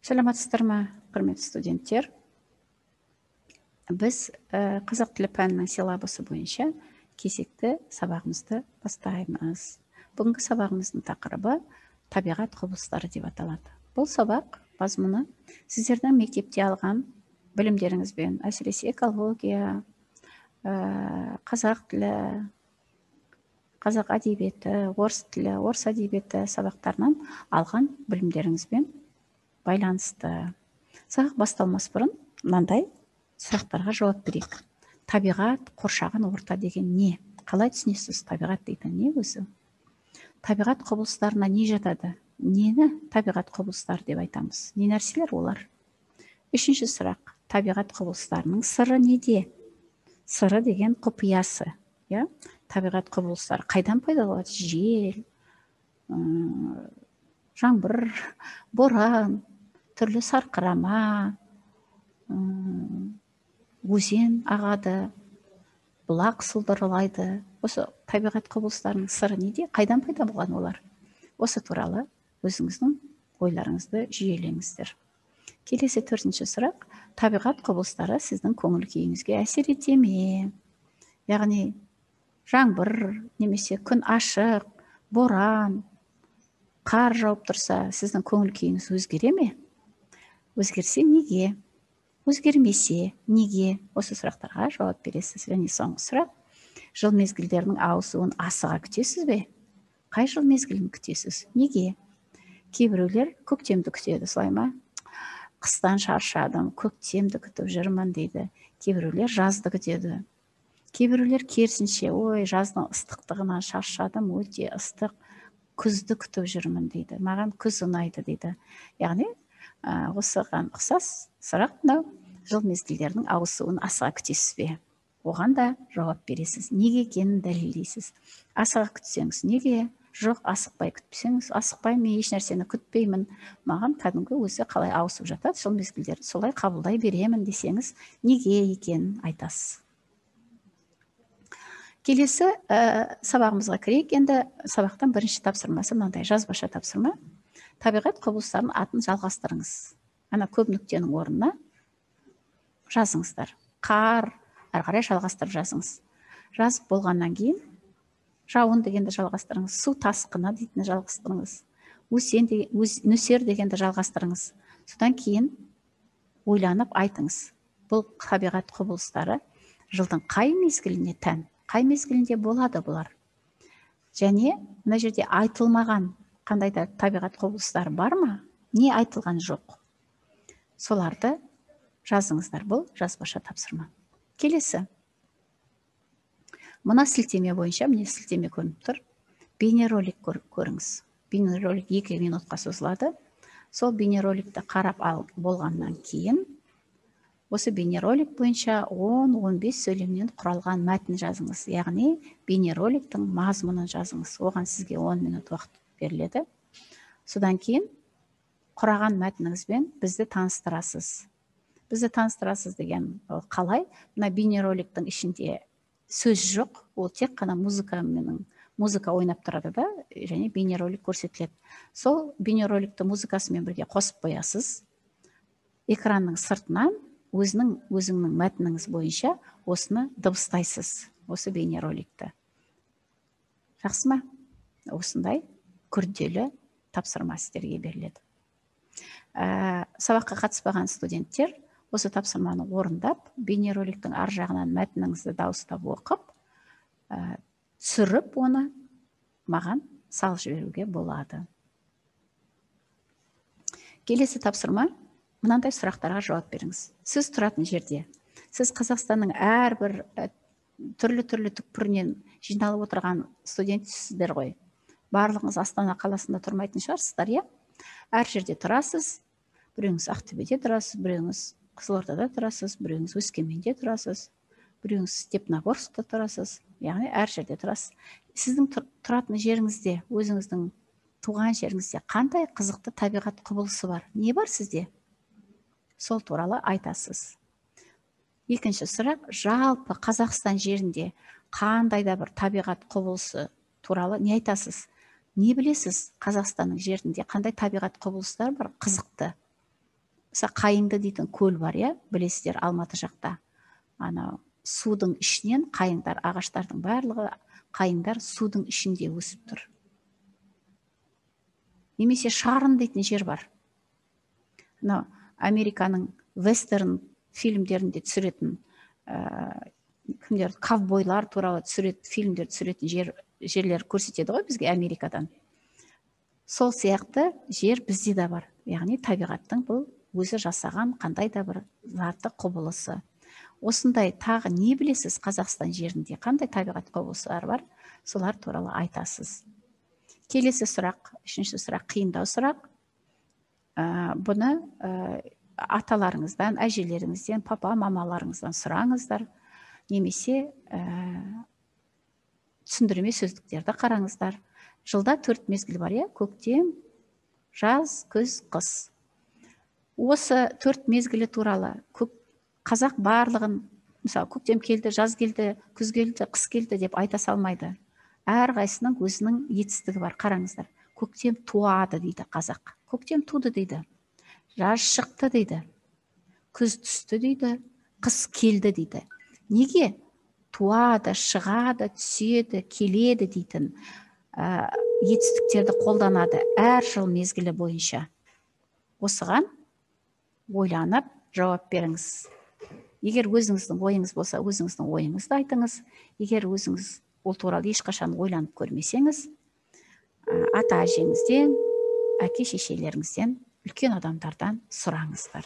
Саламатсыздар ма, құрметті студенттер? Біз қазақ тілі пәнінің силабусы бойынша кезекті сабағымызды бастаймыз. Бүгінгі сабағымыздың тақырыбы табиғат құбылыстары деп аталады. Бұл сабақ мазмұны сіздердің мектепте алған білімдеріңізбен, әсіресе экология, қазақ тілі, қазақ әдебиеті, орыс тілі, орыс әдебиеті сабақтарынан алған білімдеріңізбен байланысты. Сабақ басталмас бұрын мынандай сұрақтарға жауап берейік. Табиғат, қоршаған орта деген не? Қалай түсінесіз табиғат дейтін не өзі? Табиғат құбылыстарына не жатады? Нені табиғат құбылыстары деп айтамыз? Не нәрселер олар? Үшінші сұрақ. Табиғат құбылыстарының сыры неде? Сыры деген құпиясы. Табиғат құбылыстары қайдан пайда болады? Жел, жаңбыр, боран, түрлі сарқырама, өзен ағады, бұлақ сылдырлайды. Осы табиғат құбылыстарының сыры неде? Қайдан пайда болған олар? Осы туралы өзіңіздің ойларыңызды жүйелеңіздер. Келесі төртінші сұрақ. Табиғат құбылыстары сіздің көңіл күйіңізге әсер ете ме? Яғни жаңбыр немесе күн ашық, боран, қар жауып тұрса, сіздің көңіл күйіңіз өзгере ме? Өзгерсе неге? Өзгермесе неге? Осы сұрақтарға жауап бересіз. Және соңғы сұрақ. Жыл мезгілдерінің ауысуын асыға күтесіз бе? Қай жыл мезгілін күтесіз? Неге? Кейбіреулер көктемді күтеді, солай ма? Қыстан шаршадым, көктемді күтіп жүрмін дейді. Кейбіреулер жазды күтеді. Кейбіреулер керісінше, ой, жаздың ыстықтығынан шаршадым, өте ыстық, күзді күтіп жүрмін дейді. Маған күз ұнайды дейді. Яғни осыған ұқсас сұрақ мынау. Жыл мезгілдерінің ауысуын асыға күтесіз бе? Оған да жауап бересіз. Неге екенін дәлелдейсіз. Асыға күтсеңіз неге? Жоқ, асықпай күтпесеңіз, асықпаймын, еш нәрсені күтпеймін. Маған кәдімгі өзі қалай ауысып жатады, жыл мезгілдерін солай қабылдай беремін десеңіз, неге екенін айтасыз. Келесі сабағымызға кірейік. Енді сабақтан бірінші тапсырмасы мынандай, жазбаша тапсырма. Табиғат құбылыстарының атын жалғастырыңыз. Ана көп нүктенің орнына жазыңыздар. Қар, әрі қарай жалғастырып жазыңыз. Жазып болғаннан кейін жауын дегенді жалғастырыңыз. Су тасқыны дейтіні жалғастырыңыз. Нөсер дегенді жалғастырыңыз. Содан кейін ойланып айтыңыз. Бұл табиғат құбылыстары жылдың қай мезгіліне тән? Қай мезгілінде болады бұлар? Және мына жерде айтылмаған қандай да табиғат құбылыстары бар ма? Не айтылған жоқ? Соларды жазыңыздар. Бұл жазбаша тапсырма. Келесі. Мына сілтеме бойынша, міне сілтеме көрініп тұр. Бейнеролик көріңіз. Бейнеролик 2 минутқа созылады. Сол бейнероликті қарап болғаннан кейін осы бейнеролик бойынша 10-15 сөйлемнен құралған мәтін жазыңыз. Яғни бейнероликтің мазмұнын жазыңыз. Оған сізге 10 минут уақыт беріледі. Содан кейін құраған мәтініңізбен бізді таныстырасыз. Бізді таныстырасыз деген қалай? Мына бейнероликтің ішінде сөз жоқ, ол тек қана музыка ойнап тұрады да, және бейнеролик көрсетіледі. Сол бейнероликті музыкасымен бірге қосып қоясыз. Экранның сыртынан өзіңнің мәтініңіз бойынша осыны дыбыстайсыз, осы бейнероликті. Жақсы ма? Осындай күрделі тапсырма сіздерге беріледі. Сабаққа қатыспаған студенттер осы тапсырманы орындап, бейнероликтің ар жағынан мәтініңізді дауыстап оқып, түсіріп оны маған салып жіберуге болады. Келесі тапсырма, мынандай сұрақтарға жауап беріңіз. Сіз тұратын жерде, сіз Қазақстанның әрбір түрлі түкпірінен жиналып отырған студентсіздер ғой. Барлығыңыз Астана қаласында тұрмайтын шығарсыздар, иә? Әр жерде тұрасыз. Біреуіңіз Ақтөбеде тұрасыз, біреуіңіз Қызылордада тұрасыз, біреуіңіз Өскеменде тұрасыз, біреуіңіз Степногорскта тұрасыз. Яғни әр жерде тұрасыз. Сіздің тұратын жеріңізде, өзіңіздің туған жеріңізде қандай қызықты табиғат құбылысы бар? Не бар сізде? Сол туралы айтасыз. Екінші сұрақ, жалпы Қазақстан жерінде қандай да бір табиғат құбылысы туралы не айтасыз? Не білесіз? Қазақстанның жерінде қандай табиғат құбылыстар бар? Қызықты. Мысалы Қайыңды дейтін көл бар, иә, білесіздер, Алматы жақта. Анау судың ішінен қайыңдар, ағаштардың барлығы қайыңдар судың ішінде өсіп тұр. Немесе Шарын дейтін жер бар. Мынау Американың вестерн фильмдерінде түсіретін кімдер, ковбойлар туралы фильмдер түсіретін жерлер көрсетеді ғой бізге Америкадан. Сол сияқты жер бізде де бар. Яғни табиғаттың бұл өзі жасаған қандай да бір заты, құбылысы. Осындай тағы не білесіз Қазақстан жерінде? Қандай табиғат құбылыстары бар? Солар туралы айтасыз. Келесі сұрақ, үшінші сұрақ, қиындау сұрақ. Бұны аталарыңыздан, әжелеріңізден, папа, мамаларыңыздан сұраңыздар. Немесе түсіндірме сөздіктерді қараңыздар. Жылда 4 мезгіл бар, көктем, жаз, күз, қыс. Осы 4 мезгілі туралы қазақ барлығын, мысалы, көктем келді, жаз келді, күз келді, қыс келді деп айта салмайды. Әрқайсының өзінің етістігі бар. Қараңыздар. Көктем туады дейді қазақ. Көктем туды дейді. Жаз шықты дейді. Күз түсті дейді. Қыс келді дейді. Неге? Туады, шығады, түседі, келеді дейтін етістіктерді қолданады әр жыл мезгілі бойынша. Осыған ойланып жауап беріңіз. Егер өзіңіздің ойыңыз болса, өзіңіздің ойыңызды айтыңыз. Егер өзіңіз ол туралы ешқашан ойланып көрмесеңіз, ата әжеңізден, әке шешелеріңізден, үлкен адамдардан сұраңыздар.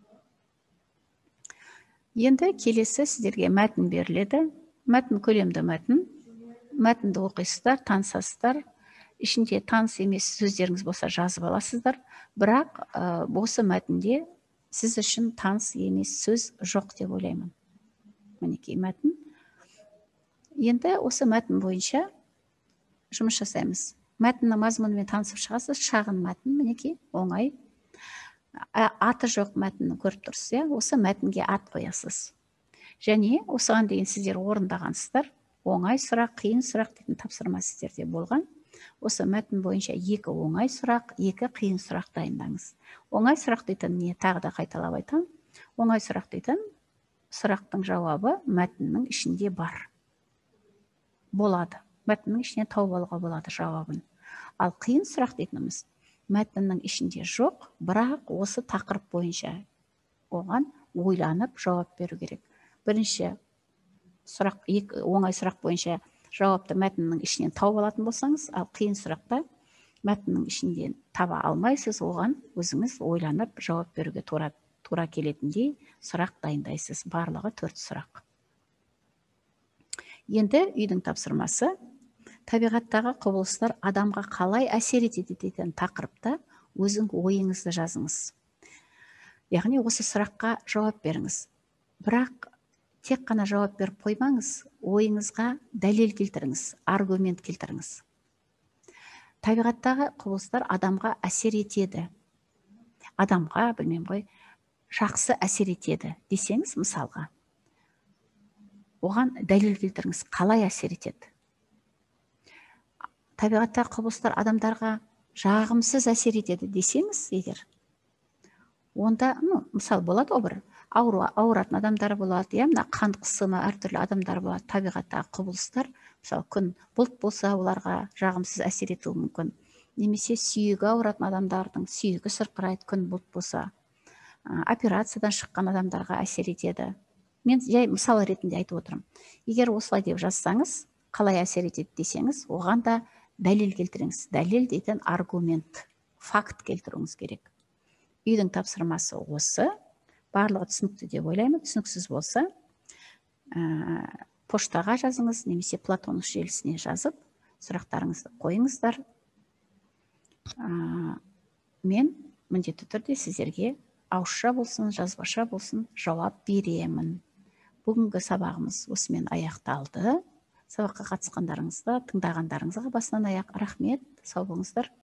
Енді келесі сіздерге мәтін беріледі. Мәтін көлемді мәтін. Мәтінді оқисыздар, танысасыздар. Ішінде таныс емес сөздеріңіз болса жазып аласыздар. Бірақ осы мәтінде сіз үшін таныс емес сөз жоқ деп ойлаймын. Мінекей мәтін. Енді осы мәтін бойынша жұмыс жасаймыз. Мәтіннің мазмұнымен танысып шығасыз. Шағын мәтін, мінекей, оңай. Аты жоқ мәтінні көріп тұрсыз, осы мәтінге ат қоясыз. Және осыған дейін сіздер орындағансыздар. Оңай сұрақ, қиын сұрақ дейтін тапсырма сіздерде болған. Осы мәтін бойынша 2 оңай сұрақ, 2 қиын сұрақ дайындаңыз. Оңай сұрақ дейтін не? Тағы да қайталап айтам. Оңай сұрақ дейтін сұрақтың жауабы мәтіннің ішінде бар. Болады. Мәтіннің ішінен тауып алуға болады жауабын. Ал қиын сұрақ дейтініміз мәтіннің ішінде жоқ, бірақ осы тақырып бойынша оған ойланып жауап беру керек. Бірінші сұрақ, оңай сұрақ бойынша жауапты мәтіннің ішінен тауып алатын болсаңыз, ал қиын сұрақта мәтіннің ішінен таба алмайсыз, оған өзіңіз ойланып жауап беруге тура келетіндей сұрақ дайындайсыз. Барлығы 4 сұрақ. Енді үйдің тапсырмасы. Табиғаттағы құбылыстар адамға қалай әсер етеді дейтін тақырыпта өзің ойыңызды жазыңыз. Яғни осы сұраққа жауап беріңіз. Бірақ тек қана жауап беріп қоймаңыз, ойыңызға дәлел келтіріңіз, аргумент келтіріңіз. Табиғаттағы құбылыстар адамға әсер етеді. Адамға, білмеймін ғой, жақсы әсер етеді десеңіз, мысалға, оған дәлел келтіріңіз, қалай әсер етеді. Табиғаттағы құбылыстар адамдарға жағымсыз әсер етеді десеңіз, егер, онда, мысал болады ғой, бір ауыратын адамдар болады, мына қант қысымы әртүрлі адамдар болады. Табиғаттағы құбылыстар, мысалы, күн бұлт болса, оларға жағымсыз әсер етуі мүмкін. Немесе сүйегі ауыратын адамдардың сүйегі сырқырайды, күн бұлт болса. Операциядан шыққан адамдарға әсер етеді. Мен жай мысал ретінде айтып отырмын. Егер осылай деп жазсаңыз, қалай әсер етеді десеңіз, оған да дәлел келтіріңіз. Дәлел дейтін аргумент, факт келтіруіңіз керек. Үйдің тапсырмасы осы. Барлығы түсінікті деп ойлаймын. Түсініксіз болса, поштаға жазыңыз, немесе Платонов желісіне жазып, сұрақтарыңызды қойыңыздар. Мен міндетті түрде сіздерге ауызша болсын, жазбаша болсын жауап беремін. Бүгінгі сабағымыз осымен аяқталды. Сабаққа қатысқандарыңызға, тыңдағандарыңызға басынан аяқ рахмет. Сау болыңыздар.